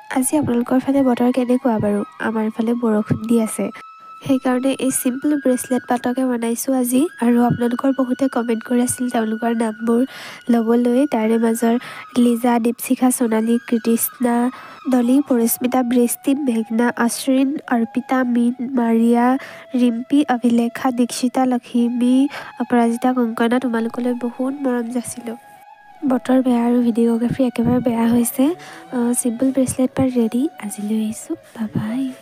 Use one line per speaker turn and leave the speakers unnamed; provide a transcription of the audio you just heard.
আজি আপোনালোকৰ ফালে বতৰ কেনেকুৱা বাৰু? আমাৰ ফালে বৰষুণ দি আছে। সেইকাৰণে এই চিম্পল ব্ৰেচলেট পাতকে বনাইছোঁ আজি। আৰু আপোনালোকৰ বহুতে কমেণ্ট কৰি আছিল তেওঁলোকৰ নামবোৰ ল'বলৈ। তাৰে মাজৰ লিজা, দীপশিখা, সোণালী, কৃতিষ্ণা, ডলি, পৰিস্মিতা, বৃষ্টি, মেঘনা, আশ্ৰিন, অৰ্পিতা, মিন, মাৰিয়া, ৰিম্পী, অভিলেখা, দীক্ষিতা, লক্ষ্মী, অপৰাজিতা, কংকনা, তোমালোকলৈ বহুত মৰম যাচিলোঁ। বতৰ বেয়া আৰু ভিডিঅ'গ্ৰাফী একেবাৰে বেয়া হৈছে। চিম্পল ব্ৰেচলেট পাত ৰেডি। আজিলৈ আহিছোঁ, বাই বাই।